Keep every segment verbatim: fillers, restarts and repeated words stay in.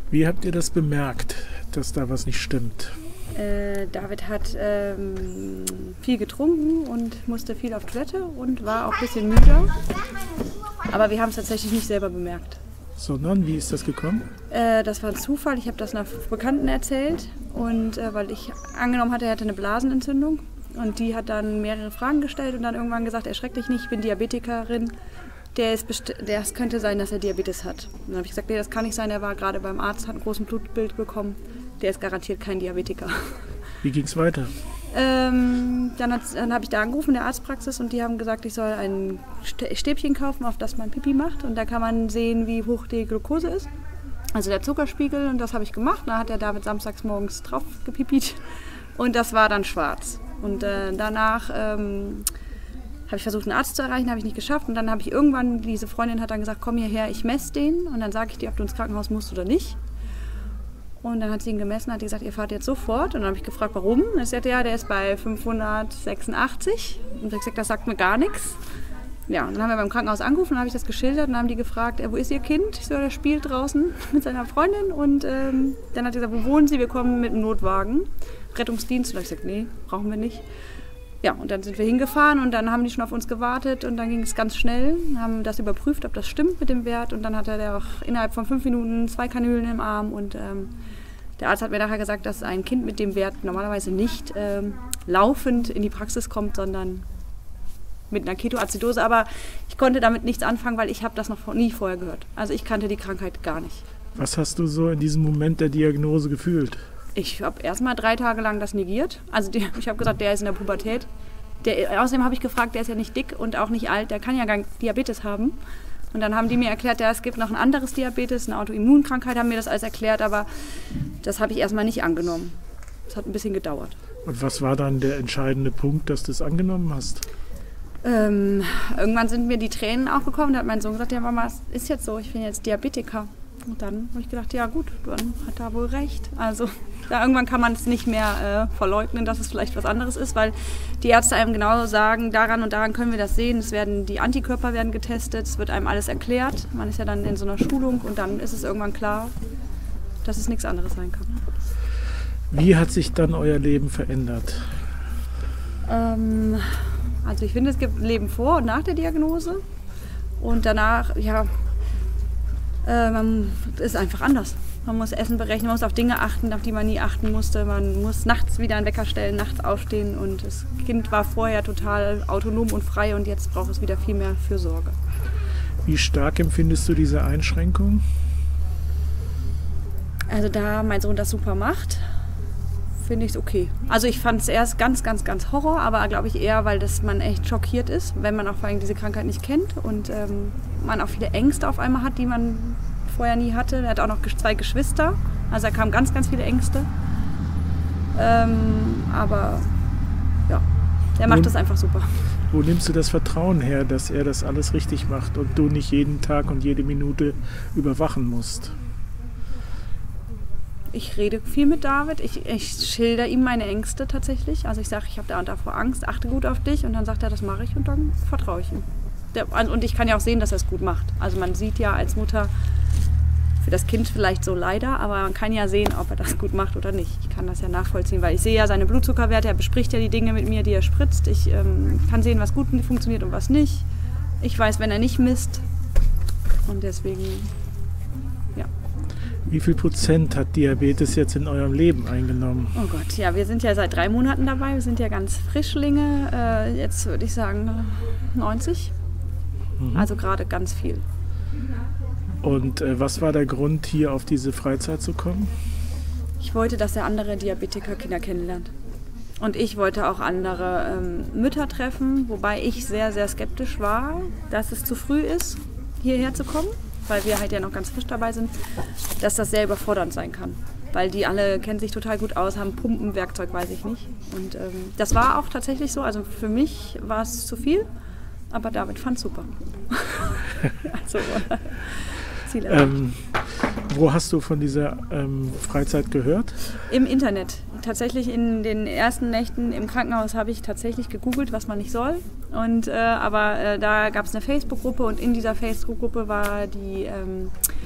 Wie habt ihr das bemerkt, dass da was nicht stimmt? Äh, David hat ähm, viel getrunken und musste viel auf Toilette und war auch ein bisschen müde. Aber wir haben es tatsächlich nicht selber bemerkt. Sondern, wie ist das gekommen? Äh, das war ein Zufall. Ich habe das einer Bekannten erzählt. Und äh, weil ich angenommen hatte, er hatte eine Blasenentzündung. Und die hat dann mehrere Fragen gestellt und dann irgendwann gesagt, erschreck dich nicht, ich bin Diabetikerin. Der ist besti- der, es könnte sein, dass er Diabetes hat. Und dann habe ich gesagt, nee, das kann nicht sein. Er war gerade beim Arzt, hat ein großes Blutbild bekommen. Der ist garantiert kein Diabetiker. Wie ging es weiter? Ähm, dann dann habe ich da angerufen in der Arztpraxis und die haben gesagt, ich soll ein Stäbchen kaufen, auf das man Pipi macht. Und da kann man sehen, wie hoch die Glucose ist. Also der Zuckerspiegel. Und das habe ich gemacht. Da hat der David samstags morgens drauf gepipit. Und das war dann schwarz. Und äh, danach ähm, habe ich versucht, einen Arzt zu erreichen, habe ich nicht geschafft. Und dann habe ich irgendwann, diese Freundin hat dann gesagt, komm hierher, ich messe den. Und dann sage ich dir, ob du ins Krankenhaus musst oder nicht. Und dann hat sie ihn gemessen, hat gesagt, ihr fahrt jetzt sofort. Und dann habe ich gefragt, warum? Und sie sagte, ja, der ist bei fünfhundertsechsundachtzig. Und ich habe gesagt, das sagt mir gar nichts. Ja, und dann haben wir beim Krankenhaus angerufen, dann habe ich das geschildert und dann haben die gefragt, wo ist ihr Kind? Ich so, der spielt draußen mit seiner Freundin. Und ähm, dann hat sie gesagt, wo wohnen Sie? Wir kommen mit einem Notwagen. Rettungsdienst. Und dann habe ich gesagt, nee, brauchen wir nicht. Ja, und dann sind wir hingefahren und dann haben die schon auf uns gewartet und dann ging es ganz schnell, haben das überprüft, ob das stimmt mit dem Wert und dann hatte der auch innerhalb von fünf Minuten zwei Kanülen im Arm und ähm, der Arzt hat mir nachher gesagt, dass ein Kind mit dem Wert normalerweise nicht ähm, laufend in die Praxis kommt, sondern mit einer Ketoazidose, aber ich konnte damit nichts anfangen, weil ich habe das noch nie vorher gehört. Also ich kannte die Krankheit gar nicht. Was hast du so in diesem Moment der Diagnose gefühlt? Ich habe erst mal drei Tage lang das negiert. Also die, ich habe gesagt, der ist in der Pubertät. Der, außerdem habe ich gefragt, der ist ja nicht dick und auch nicht alt, der kann ja gar nicht Diabetes haben. Und dann haben die mir erklärt, ja, es gibt noch ein anderes Diabetes, eine Autoimmunkrankheit, haben mir das alles erklärt, aber das habe ich erstmal nicht angenommen. Das hat ein bisschen gedauert. Und was war dann der entscheidende Punkt, dass du es angenommen hast? Ähm, irgendwann sind mir die Tränen auch gekommen, da hat mein Sohn gesagt, ja Mama, es ist jetzt so, ich bin jetzt Diabetiker. Und dann habe ich gedacht, ja gut, dann hat er wohl recht. Also da irgendwann kann man es nicht mehr äh, verleugnen, dass es vielleicht was anderes ist, weil die Ärzte einem genau sagen, daran und daran können wir das sehen. Es werden, die Antikörper werden getestet, es wird einem alles erklärt. Man ist ja dann in so einer Schulung und dann ist es irgendwann klar, dass es nichts anderes sein kann. Wie hat sich dann euer Leben verändert? Ähm, also ich finde, es gibt Leben vor und nach der Diagnose und danach, ja, äh, man ist einfach anders. Man muss Essen berechnen, man muss auf Dinge achten, auf die man nie achten musste. Man muss nachts wieder einen Wecker stellen, nachts aufstehen und das Kind war vorher total autonom und frei und jetzt braucht es wieder viel mehr Fürsorge. Wie stark empfindest du diese Einschränkung? Also da mein Sohn das super macht, finde ich es okay. Also ich fand es erst ganz, ganz, ganz Horror, aber glaube ich eher, weil das man echt schockiert ist, wenn man auch vor allem diese Krankheit nicht kennt und ähm, man auch viele Ängste auf einmal hat, die man vorher nie hatte. Er hat auch noch zwei Geschwister, also da kamen ganz, ganz viele Ängste. Ähm, aber ja, der macht das einfach super. Wo nimmst du das Vertrauen her, dass er das alles richtig macht und du nicht jeden Tag und jede Minute überwachen musst? Ich rede viel mit David, ich, ich schilder ihm meine Ängste tatsächlich. Also ich sage, ich habe da und davor Angst, achte gut auf dich und dann sagt er, das mache ich und dann vertraue ich ihm. Der, und ich kann ja auch sehen, dass er es gut macht. Also man sieht ja als Mutter, für das Kind vielleicht so leider, aber man kann ja sehen, ob er das gut macht oder nicht. Ich kann das ja nachvollziehen, weil ich sehe ja seine Blutzuckerwerte, er bespricht ja die Dinge mit mir, die er spritzt. Ich ähm, kann sehen, was gut funktioniert und was nicht. Ich weiß, wenn er nicht misst und deswegen, ja. Wie viel Prozent hat Diabetes jetzt in eurem Leben eingenommen? Oh Gott, ja, wir sind ja seit drei Monaten dabei, wir sind ja ganz Frischlinge. Äh, jetzt würde ich sagen neunzig, mhm. Also gerade ganz viel. Und äh, was war der Grund, hier auf diese Freizeit zu kommen? Ich wollte, dass er andere Diabetiker-Kinder kennenlernt. Und ich wollte auch andere ähm, Mütter treffen, wobei ich sehr, sehr skeptisch war, dass es zu früh ist, hierher zu kommen, weil wir halt ja noch ganz frisch dabei sind, dass das sehr überfordernd sein kann. Weil die alle kennen sich total gut aus, haben Pumpen, Werkzeug, weiß ich nicht. Und ähm, das war auch tatsächlich so, also für mich war es zu viel, aber David fand es super. Also, Ziel ähm, wo hast du von dieser ähm, Freizeit gehört? Im Internet. Tatsächlich in den ersten Nächten im Krankenhaus habe ich tatsächlich gegoogelt, was man nicht soll. Und, äh, aber äh, da gab es eine Facebook-Gruppe und in dieser Facebook-Gruppe war die ähm,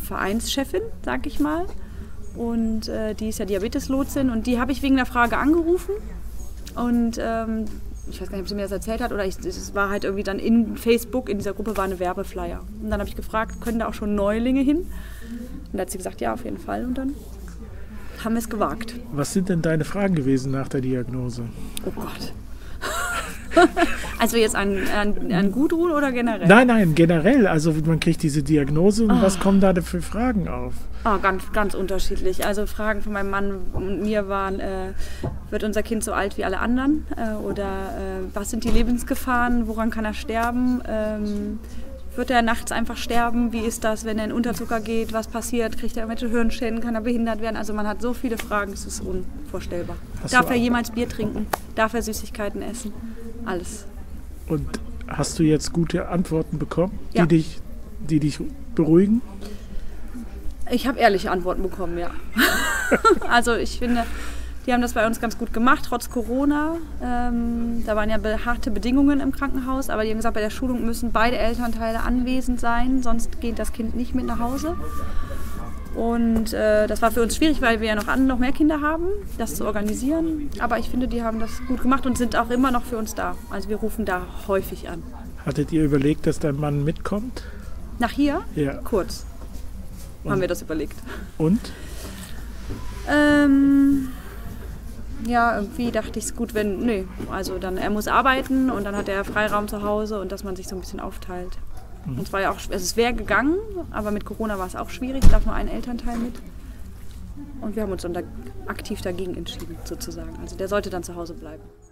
Vereinschefin, sag ich mal. Und äh, die ist ja Diabeteslotsin und die habe ich wegen der Frage angerufen. Und ähm, ich weiß gar nicht, ob sie mir das erzählt hat oder ich, es war halt irgendwie dann in Facebook, in dieser Gruppe war eine Werbeflyer. Und dann habe ich gefragt, können da auch schon Neulinge hin? Und da hat sie gesagt, ja, auf jeden Fall. Und dann haben wir es gewagt. Was sind denn deine Fragen gewesen nach der Diagnose? Oh Gott. Also jetzt an, an, an Gudrun oder generell? Nein, nein, generell. Also man kriegt diese Diagnose und Oh. was kommen da denn für Fragen auf? Oh, ganz, ganz unterschiedlich. Also Fragen von meinem Mann und mir waren, äh, wird unser Kind so alt wie alle anderen? Äh, oder äh, was sind die Lebensgefahren? Woran kann er sterben? Ähm, wird er nachts einfach sterben? Wie ist das, wenn er in Unterzucker geht? Was passiert? Kriegt er irgendwelche Hirnschäden? Kann er behindert werden? Also man hat so viele Fragen, es ist unvorstellbar. Hast Darf du er auch- jemals Bier trinken? Darf er Süßigkeiten essen? Alles. Und hast du jetzt gute Antworten bekommen, Ja. die, dich, die dich beruhigen? Ich habe ehrliche Antworten bekommen, ja. Also ich finde, die haben das bei uns ganz gut gemacht, trotz Corona. Ähm, da waren ja be- harte Bedingungen im Krankenhaus, aber die haben gesagt, bei der Schulung müssen beide Elternteile anwesend sein, sonst geht das Kind nicht mit nach Hause. Und äh, das war für uns schwierig, weil wir ja noch, an, noch mehr Kinder haben, das zu organisieren. Aber ich finde, die haben das gut gemacht und sind auch immer noch für uns da. Also wir rufen da häufig an. Hattet ihr überlegt, dass dein Mann mitkommt? Nach hier? Ja. Kurz Und? haben wir das überlegt. Und? Ähm, ja, irgendwie dachte ich es gut, wenn, nee, also dann, er muss arbeiten und dann hat er Freiraum zu Hause und dass man sich so ein bisschen aufteilt. Und es war ja auch, also es wäre gegangen, aber mit Corona war es auch schwierig, darf nur ein Elternteil mit. Und wir haben uns dann da aktiv dagegen entschieden, sozusagen. Also der sollte dann zu Hause bleiben.